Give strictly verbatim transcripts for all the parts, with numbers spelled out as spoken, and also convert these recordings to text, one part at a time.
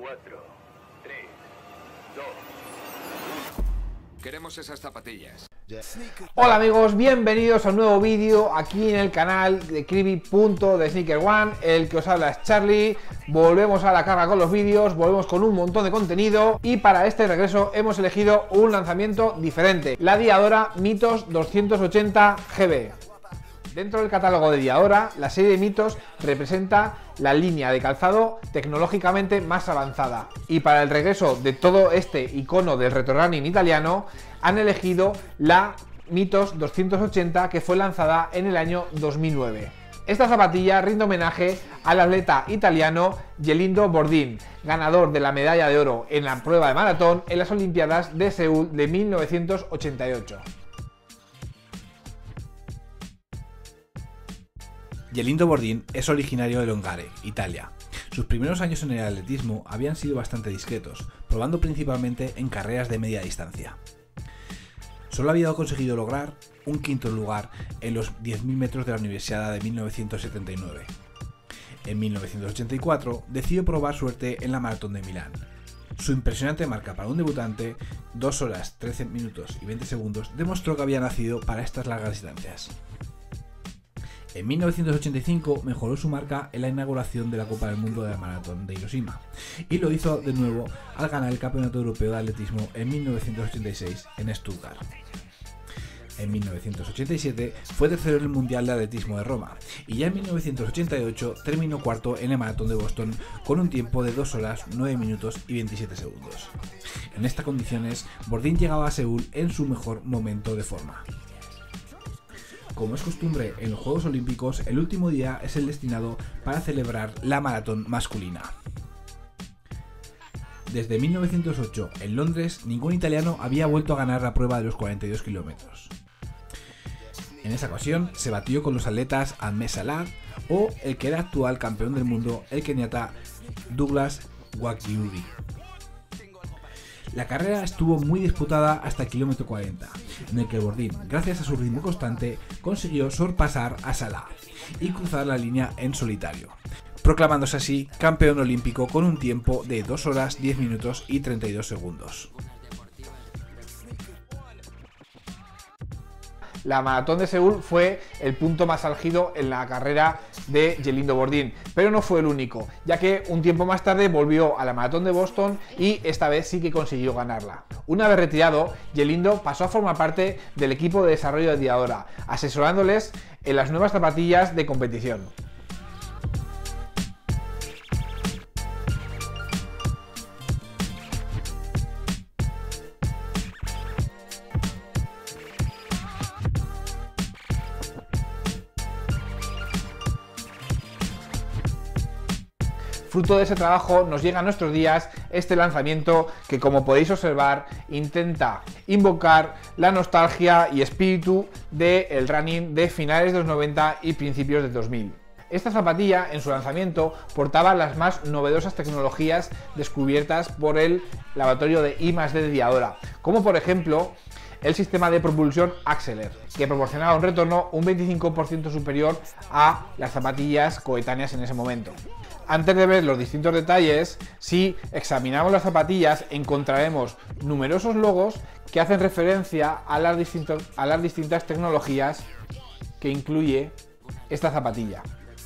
cuatro, tres, dos, Queremos esas zapatillas. Hola amigos, bienvenidos a un nuevo vídeo aquí en el canal de Kribi punto de Sneaker One. El que os habla es Charlie. Volvemos a la carga con los vídeos, volvemos con un montón de contenido y para este regreso hemos elegido un lanzamiento diferente, la Diadora Mythos doscientos ochenta G B. Dentro del catálogo de Diadora, la serie de Mythos representa la línea de calzado tecnológicamente más avanzada. Y para el regreso de todo este icono del retro running italiano, han elegido la Mythos doscientos ochenta, que fue lanzada en el año dos mil nueve. Esta zapatilla rinde homenaje al atleta italiano Gelindo Bordin, ganador de la medalla de oro en la prueba de maratón en las Olimpiadas de Seúl de mil novecientos ochenta y ocho. Gelindo Bordin es originario de Longare, Italia. Sus primeros años en el atletismo habían sido bastante discretos, probando principalmente en carreras de media distancia. Solo había conseguido lograr un quinto lugar en los diez mil metros de la Universiada de mil novecientos setenta y nueve. En mil novecientos ochenta y cuatro decidió probar suerte en la Maratón de Milán. Su impresionante marca para un debutante, dos horas trece minutos y veinte segundos, demostró que había nacido para estas largas distancias. En mil novecientos ochenta y cinco mejoró su marca en la inauguración de la Copa del Mundo de la Maratón de Hiroshima y lo hizo de nuevo al ganar el Campeonato Europeo de Atletismo en mil novecientos ochenta y seis en Stuttgart. En mil novecientos ochenta y siete fue tercero en el Mundial de Atletismo de Roma y ya en mil novecientos ochenta y ocho terminó cuarto en el Maratón de Boston con un tiempo de dos horas nueve minutos y veintisiete segundos. En estas condiciones, Bordin llegaba a Seúl en su mejor momento de forma. Como es costumbre en los Juegos Olímpicos, el último día es el destinado para celebrar la maratón masculina. Desde mil novecientos ocho, en Londres, ningún italiano había vuelto a ganar la prueba de los cuarenta y dos kilómetros. En esa ocasión se batió con los atletas Ahmed Salah o el que era actual campeón del mundo, el keniata Douglas Wakiuri. La carrera estuvo muy disputada hasta el kilómetro cuarenta, en el que Bordin, gracias a su ritmo constante, consiguió sorpasar a Salah y cruzar la línea en solitario, proclamándose así campeón olímpico con un tiempo de dos horas diez minutos y treinta y dos segundos. La maratón de Seúl fue el punto más álgido en la carrera de Gelindo Bordin, pero no fue el único, ya que un tiempo más tarde volvió a la maratón de Boston y esta vez sí que consiguió ganarla. Una vez retirado, Gelindo pasó a formar parte del equipo de desarrollo de Diadora, asesorándoles en las nuevas zapatillas de competición. Fruto de ese trabajo nos llega a nuestros días este lanzamiento que, como podéis observar, intenta invocar la nostalgia y espíritu del running de finales de los noventa y principios del dos mil. Esta zapatilla en su lanzamiento portaba las más novedosas tecnologías descubiertas por el laboratorio de I más D de Diadora, como por ejemplo el sistema de propulsión Acceler, que proporcionaba un retorno un veinticinco por ciento superior a las zapatillas coetáneas en ese momento. Antes de ver los distintos detalles, si examinamos las zapatillas encontraremos numerosos logos que hacen referencia a las, distintos, a las distintas tecnologías que incluye esta zapatilla.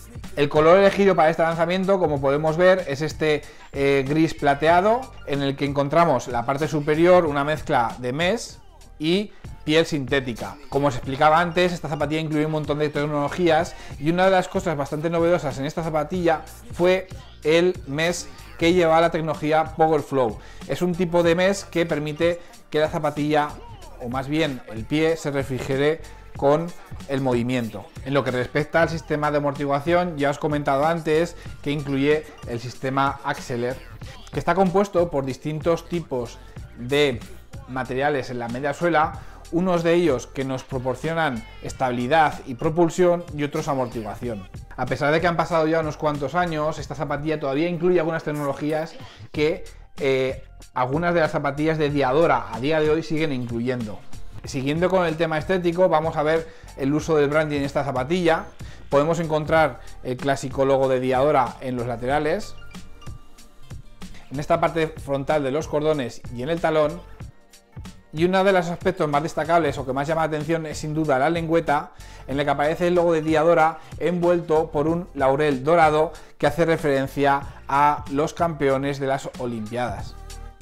El color elegido para este lanzamiento, como podemos ver, es este eh, gris plateado, en el que encontramos la parte superior una mezcla de mesh y piel sintética. Como os explicaba antes, esta zapatilla incluye un montón de tecnologías y una de las cosas bastante novedosas en esta zapatilla fue el mesh que lleva la tecnología Power Flow. Es un tipo de mesh que permite que la zapatilla, o más bien el pie, se refrigere con el movimiento. En lo que respecta al sistema de amortiguación, ya os he comentado antes que incluye el sistema Acceler, que está compuesto por distintos tipos de materiales en la media suela, unos de ellos que nos proporcionan estabilidad y propulsión y otros amortiguación. A pesar de que han pasado ya unos cuantos años, esta zapatilla todavía incluye algunas tecnologías que eh, algunas de las zapatillas de Diadora a día de hoy siguen incluyendo. Siguiendo con el tema estético, vamos a ver el uso del branding en esta zapatilla. Podemos encontrar el clásico logo de Diadora en los laterales. en esta parte frontal de los cordones y en el talón. Y uno de los aspectos más destacables o que más llama la atención es sin duda la lengüeta, en la que aparece el logo de Diadora envuelto por un laurel dorado que hace referencia a los campeones de las Olimpiadas.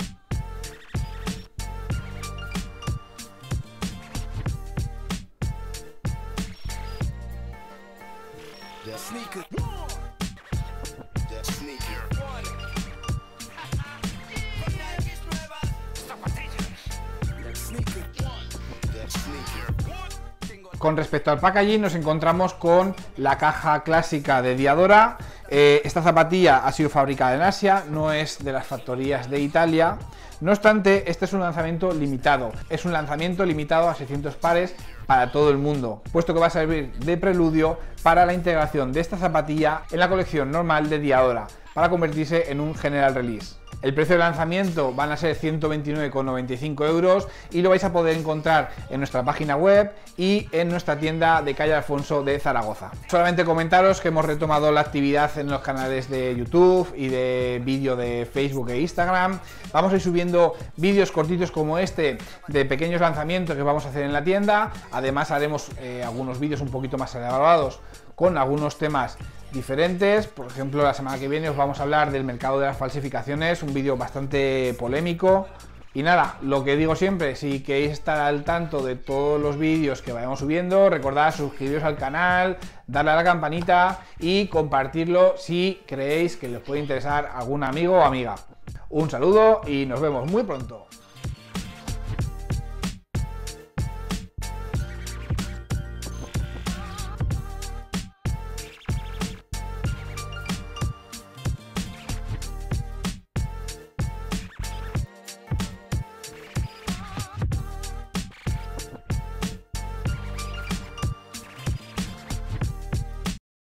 Con respecto al packaging nos encontramos con la caja clásica de Diadora. Eh, esta zapatilla ha sido fabricada en Asia, no es de las factorías de Italia. No obstante, este es un lanzamiento limitado. Es un lanzamiento limitado a seiscientos pares para todo el mundo, puesto que va a servir de preludio para la integración de esta zapatilla en la colección normal de Diadora, para convertirse en un general release. El precio de lanzamiento van a ser ciento veintinueve con noventa y cinco euros y lo vais a poder encontrar en nuestra página web y en nuestra tienda de calle Alfonso de Zaragoza. Solamente comentaros que hemos retomado la actividad en los canales de YouTube y de vídeo de Facebook e Instagram. Vamos a ir subiendo vídeos cortitos como este de pequeños lanzamientos que vamos a hacer en la tienda. Además haremos eh, algunos vídeos un poquito más elaborados con algunos temas diferentes. Por ejemplo, la semana que viene os vamos a hablar del mercado de las falsificaciones, un vídeo bastante polémico. Y nada, lo que digo siempre, si queréis estar al tanto de todos los vídeos que vayamos subiendo, recordad suscribiros al canal, darle a la campanita y compartirlo si creéis que les puede interesar a algún amigo o amiga. Un saludo y nos vemos muy pronto.